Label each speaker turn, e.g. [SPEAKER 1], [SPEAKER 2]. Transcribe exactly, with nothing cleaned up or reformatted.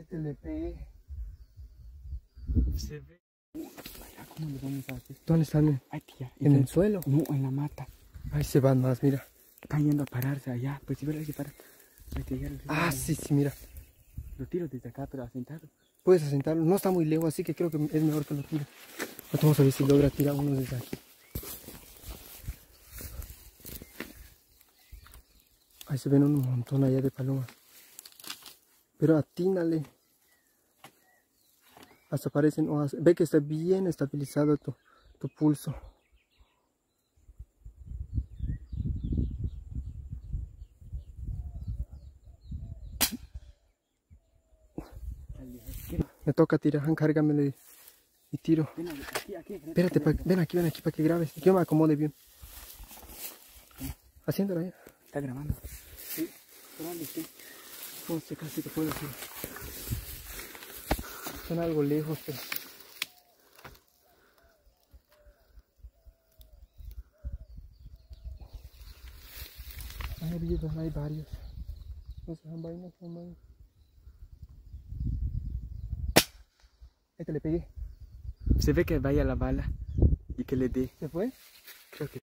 [SPEAKER 1] Este le pegué.
[SPEAKER 2] Se ve. Vaya, ¿cómo le vamos a hacer?
[SPEAKER 1] ¿Dónde están?
[SPEAKER 2] Ay, tía.
[SPEAKER 1] ¿En el suelo?
[SPEAKER 2] No, en la mata.
[SPEAKER 1] Ahí se van más, mira.
[SPEAKER 2] Están yendo a pararse allá. Pues si verás que paran. Ay, tía, ya lo
[SPEAKER 1] Ah, sí, sí, mira.
[SPEAKER 2] Lo tiro desde acá, pero asentado.
[SPEAKER 1] Puedes asentarlo. No está muy lejos, así que creo que es mejor que lo tire. Vamos a ver si logra tirar uno desde aquí. Ahí se ven un montón allá de palomas. Pero atínale. Hasta parecen hojas. Ve que está bien estabilizado tu, tu pulso. Me toca tirar, encárgamelo y, y tiro.
[SPEAKER 2] Ven aquí, aquí, aquí,
[SPEAKER 1] Espérate, pa, ven aquí, ven aquí para que grabes. Yo me acomode bien. Haciéndolo ya.
[SPEAKER 2] Está grabando. Sí, grabando, sí.
[SPEAKER 1] No sé, casi te puedo decir. Son algo lejos, pero... Hay habido, hay varios. No se han vaina, no se han vaina. Este le pegué.
[SPEAKER 2] Se ve que vaya la bala y que le dé.
[SPEAKER 1] ¿Se fue?
[SPEAKER 2] Creo que